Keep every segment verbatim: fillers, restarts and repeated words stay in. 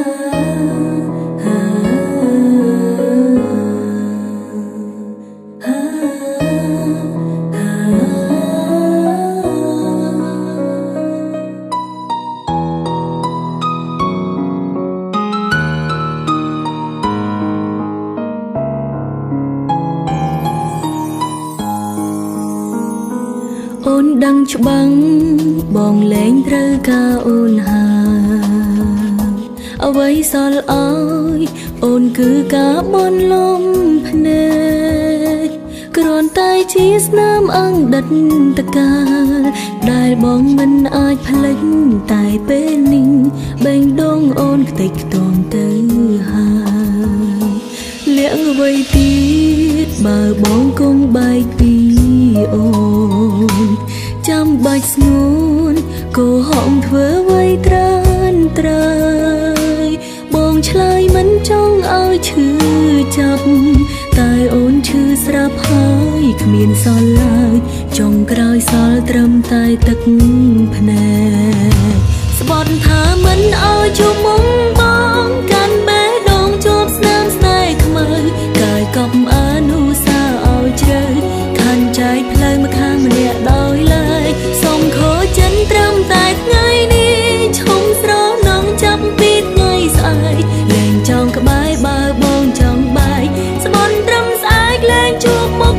អូនដឹងច្បាំងបងលែងត្រូវការអូនហើយអ្វីសល់អើយអូនគឺការបន់លំភ្នែកគ្រាន់តែជាស្នាមអង្ដិតតកាលដែលបងមិនអាចផ្លេចតែពេលនេះបេងដូងអូនខ្ទេចខ្ទាំទៅហើយលាក់អ្វីទៀតបើបងគង់បែកពីអូនចាំបាច់ស្ងួនកុហកធ្វើអ្វីត្រានត្រើយបងឆ្លើយមិនចង់ឲ្យឈឺចាប់តែអូនឈឺស្រាប់ហើយគ្មានសល់ឡើយចុងក្រោយសល់ត្រឹមតែទឹកភ្នែកស្បត់ថាមិនឲ្យជួបមុំបងកាន់បេះដូងជួបស្នាមស្នេហ៍ខ្មៅកាយកប់អនុសាឲ្យជ្រៅខាន់ចែកផ្លូវមកខាងម្នាក់ដោយឡែកសុំខូចចិនត្រឹមតែថ្ងៃនេះឈុំស្រនងចាប់ពីថ្ងៃស្អែកលែងចង់ក្បែរបើបងចង់បែកស្បន់ត្រឹមស្អែកលែងជួបមុខ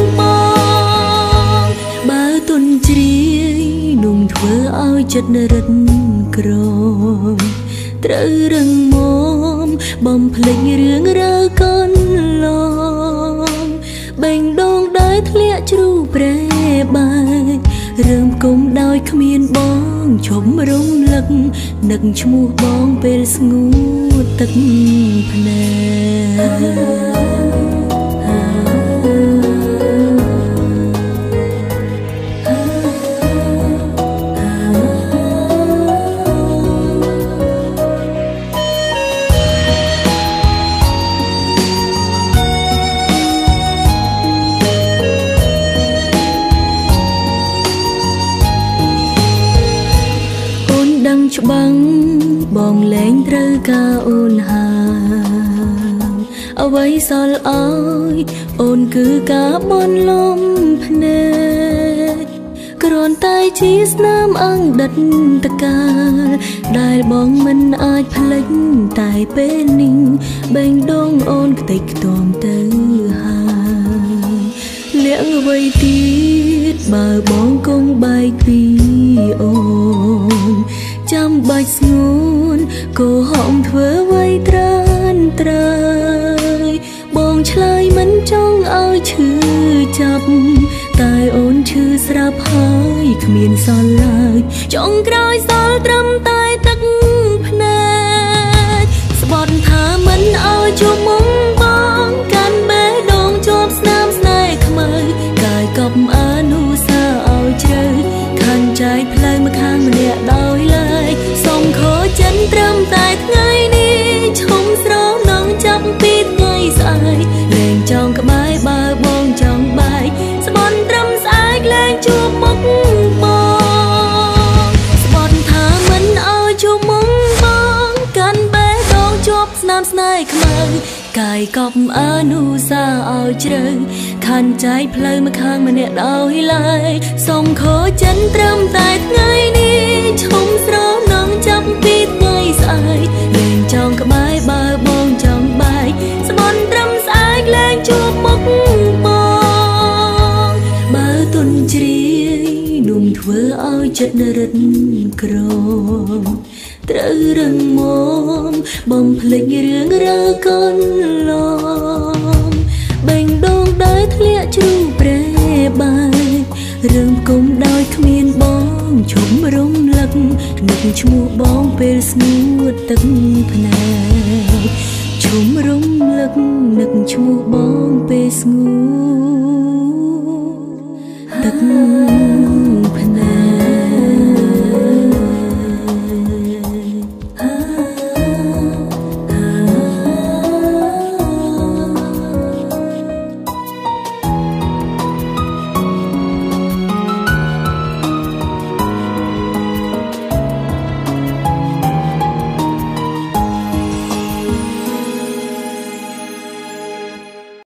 បងបើទុនជ្រាយนุ่มធ្វើឲ្យចិត្តរឹតក្រមត្រូវរឹងមាំបំភ្លេចរឿងរ៉ាវកូនឡងបេងដូងដែលធ្លាក់ជ្រូប្រែបែករឿងគុំដោយគ្មានបងឈប់រំលឹកនឹកឈ្មោះបងពេលស្ងួតទឹកភ្នែច្បាំងបងលែងត្រូវការអូនហើយអ្វីសល់អើយអូនគឺការបន់លំភ្នែកគ្រាន់តែជាស្នាមអង្ដិតតកាលដែលបងមិនអាចផ្លេចតែពេលនេះបេងដូងអូនខ្ទេចខ្ទាំទៅហើយលាក់អ្វីទៀតបើបងគង់បែកពីអូនចាំបាច់ស្ងួនកុហកធ្វើអ្វីត្រានត្រើយបងឆ្លើយមិនចង់ឲ្យឈឺចាប់តែអូនឈឺស្រាប់ហើយគ្មានសល់ឡើយចុងក្រោយសល់ត្រឹមតែទឹកភ្នែកស្បត់ថាមិនឲ្យជួបមុំបងកាន់បេះដូងជាប់ស្នាមស្នេហ៍ខ្មៅកាយកប់អនុសាឲ្យជ្រៅខាន់ចែកផ្លូវមកខាងម្នាក់ដោយឡែកសុំខូចចិនត្រឹមតែថ្ងៃនេះឈុំស្រនងចាប់ពីថ្ងៃស្អែកលែងចង់ក្បែរបើបងចង់បែកស្បន់ត្រឹមស្អែកលែងជួបមុខបងស្បន់ថាមិនឲ្យជួបមុខបងកាន់បេះដូងជាប់ស្នាមស្នេហ៍ខ្មៅកាយកប់អនុសាឲ្យជ្រៅខាន់ចែកផ្លូវមកខាងម្នាក់ដោយឡែកសុំខូចចិនត្រឹមតែថ្ងៃនេះឈុំស្រនងចាប់ពីថ្ងៃស្អែកលែងចង់ក្បែរបើបងចង់បែកស្បន់ត្រឹមស្អែកលែងជួបមុខបងបើទុនជ្រាយนุ่มធ្វើឲ្យចិត្តរឹតក្រមត្រូវរឹងមាំបំភ្លេចរឿងរ៉ាវកូនឡងបេងដូងដែលធ្លាក់ជ្រូប្រែបែករឿងគុំដោយគ្មានបងឈប់រំលឹកនឹកឈ្មោះបងពេលស្ងួតទឹកភ្នែកឈប់រំលឹកនឹកឈ្មោះបងពេលស្ងួតទឹក